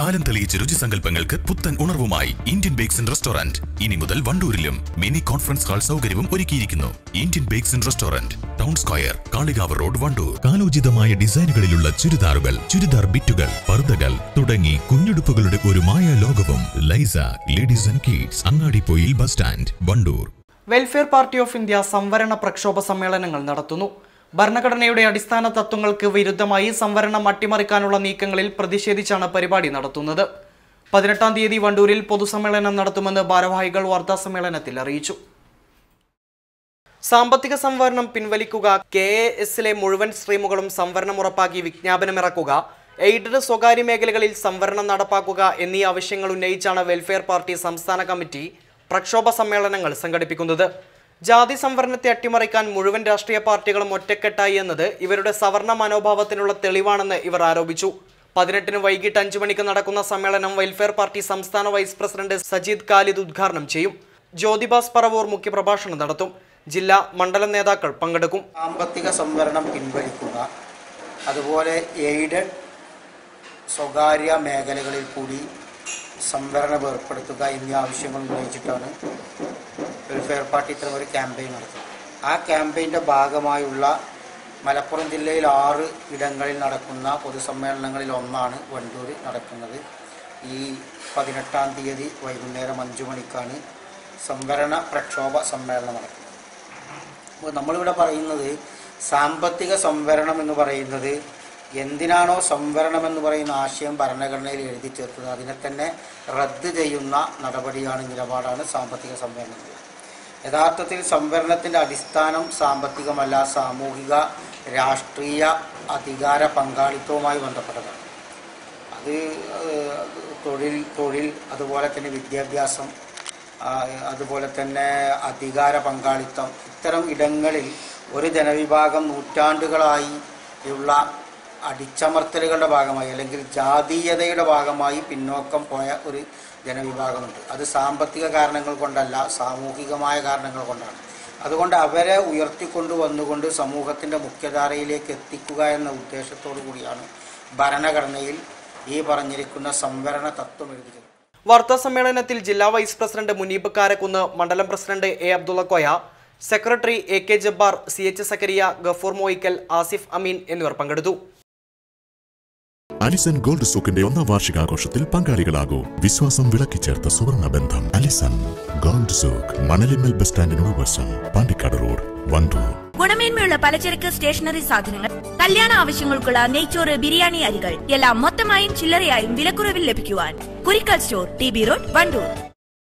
കാലം തെളിയിച്ച രുചിസങ്കല്പങ്ങൾക്ക് പുത്തൻ ഉണർവുമായി ഇന്ത്യൻ ബേക്സ് ആൻഡ് റെസ്റ്റോറന്റ് ഇനി മുതൽ വണ്ടൂരിലും മിനി കോൺഫറൻസ് ഹാൾ സൗകര്യവും ഒരുക്കിയിരിക്കുന്നു. Indian Bakes and restaurant, town square, Kalikavu road, Wandoor. കാലോചിതമായ ഡിസൈനുകളിലുള്ള ചുരിദാറുകൾ, ചുരിദാർ ബിറ്റുകൾ, പർദ്ദകൾ തുടങ്ങി കുഞ്ഞുടുപ്പുകളുടെ ഒരു മായ ലോകവും. ലൈസ ladies and kids, Angadippoyil bus stand, Wandoor. Welfare party of India സംവരണ പ്രക്ഷോഭ സമ്മേളനങ്ങൾ നടത്തുന്നു. ഭരണഘടനയുടെ അടിസ്ഥാന തത്വങ്ങൾക്ക് വിരുദ്ധമായി സംവരണം അട്ടിമറിക്കാനുള്ള നീക്കങ്ങളിൽ പ്രതിഷേധിച്ചാണ് പരിപാടി നടത്തുന്നത്. 18-ാം തീയതി വണ്ടൂരിൽ പൊതുസമ്മേളനം നടത്തുമെന്ന് ഭാരവാഹികൾ വാർത്താസമ്മേളനത്തിൽ അറിയിച്ചു. സാമ്പത്തിക സംവരണം പിൻവലിക്കുക, KAS-ലെ മുഴുവൻ സ്ട്രീമുകളും സംവരണം ഉറപ്പാക്കി വിജ്ഞാപനമിറക്കുക, എയ്ഡഡ് സ്വകാര്യ മേഖലകളിൽ സംവരണം നടപ്പാക്കുക എന്നീ ആവശ്യങ്ങൾ ഉന്നയിച്ചാണ് വെൽഫെയർ പാർട്ടി സംസ്ഥാന കമ്മിറ്റി പ്രക്ഷോഭ സമ്മേളനങ്ങൾ സംഘടിപ്പിക്കുന്നത്. ജാതി സംവരണത്തെ അട്ടിമറിക്കാൻ മുഴുവൻ രാഷ്ട്രീയ പാർട്ടികളും ഒറ്റക്കെട്ടായി എന്നത് ഇവരുടെ സവർണ മനോഭാവത്തിനുള്ള തെളിവാണെന്ന് ഇവർ ആരോപിച്ചു. 18-ന് വൈകിട്ട് 5 മണിക്ക് നടക്കുന്ന സമ്മേളനം വെൽഫെയർ പാർട്ടി സംസ്ഥാന വൈസ് പ്രസിഡന്റ് സജീദ് ഖാലിദ് ഉദ്ഘാടനം ചെയ്യും. ജ്യോതിബാസ് പറവൂർ മുഖ്യപ്രഭാഷണം നടത്തും. ജില്ലാ മണ്ഡലം നേതാക്കൾ പങ്കെടുക്കും. സാമ്പത്തിക സംവരണം പിൻവലിക്കുക, അതുപോലെ എയ്ഡഡ് സ്വകാര്യ മേഖലകളിൽ കൂടി സംവരണം ഏർപ്പെടുത്തുക എന്നീ ആവശ്യങ്ങൾ ഉന്നയിച്ചിട്ടാണ് വെൽഫെയർ പാർട്ടി ഇത്തരം ഒരു ക്യാമ്പയിൻ നടത്തുന്നത്. ആ ക്യാമ്പയിൻ്റെ ഭാഗമായുള്ള മലപ്പുറം ജില്ലയിൽ 6 ഇടങ്ങളിൽ നടക്കുന്ന പൊതുസമ്മേളനങ്ങളിൽ ഒന്നാണ് വണ്ടൂർ നടക്കുന്നത്. ഈ 18-ാം തീയതി വൈകുന്നേരം 5 മണിക്കാണ് സംവരണ പ്രക്ഷോഭ സമ്മേളനം നടക്കുന്നത്. അപ്പോൾ നമ്മളിവിടെ പറയുന്നത് സാമ്പത്തിക സംവരണം എന്ന് പറയുന്നത് എന്തിനാണോ സംവരണം എന്ന് പറയുന്ന ആശയം ഭരണഘടനയിൽ എഴുതി ചേർത്തത് അതിനെ തന്നെ റദ്ദ് ചെയ്യുന്ന നടപടിയാണ്, നിലപാടാണ് സാമ്പത്തിക സംവരണം. യഥാർത്ഥത്തിൽ സംവരണത്തിൻ്റെ അടിസ്ഥാനം സാമ്പത്തികമല്ല, സാമൂഹിക രാഷ്ട്രീയ അധികാര പങ്കാളിത്തവുമായി ബന്ധപ്പെട്ടതാണ്. അത് തൊഴിൽ അതുപോലെ തന്നെ വിദ്യാഭ്യാസം, അതുപോലെ തന്നെ അധികാര പങ്കാളിത്തം, ഇത്തരം ഇടങ്ങളിൽ ഒരു ജനവിഭാഗം നൂറ്റാണ്ടുകളായി ഉള്ള അടിച്ചമർത്തലുകളുടെ ഭാഗമായി അല്ലെങ്കിൽ ജാതീയതയുടെ ഭാഗമായി പിന്നോക്കം പോയ ഒരു ജനവിഭാഗമുണ്ട്. അത് സാമ്പത്തിക കാരണങ്ങൾ കൊണ്ടല്ല, സാമൂഹികമായ കാരണങ്ങൾ കൊണ്ടാണ്. അതുകൊണ്ട് അവരെ ഉയർത്തിക്കൊണ്ടുവന്നുകൊണ്ട് സമൂഹത്തിൻ്റെ മുഖ്യധാരയിലേക്ക് എത്തിക്കുക എന്ന ഉദ്ദേശത്തോടു കൂടിയാണ് ഭരണഘടനയിൽ ഈ പറഞ്ഞിരിക്കുന്ന സംവരണ തത്വം എഴുതിയത്. വാർത്താ സമ്മേളനത്തിൽ ജില്ലാ വൈസ് പ്രസിഡന്റ് മുനീബ് കാരക്കുന്ന്, മണ്ഡലം president A. Abdulla Koya, secretary AK Jabbar, CH Zakariya, Gafoor Moyikkal, Asif Ameen എന്നിവർ പങ്കെടുത്തു. അലിസൺ ഗോൾഡ് സൂക്കിന്റെ 1ാം വാർഷികാഘോഷത്തിൽ പങ്കാളികളാകൂ. വിശ്വാസം വിളക്കിച്ചേർത്ത സുവർണ ബന്ധം. Alison gold souk, Manalimal bus സ്റ്റാൻഡിനോട് വശം, പാണ്ടിക്കാട് റോഡ്, വണ്ടൂർ. ഗുണമേന്മയുള്ള പലചരക്ക് സ്റ്റേഷനറി സാധനങ്ങൾ, കല്യാണ ആവശ്യങ്ങൾക്കുള്ള നെയ്ച്ചോറ്, ബിരിയാണി അരികൾ എല്ലാം മൊത്തമായും ചില്ലറയായും വിലക്കുറവിൽ ലഭിക്കുവാൻ Kurikkal store, TB road, Wandoor.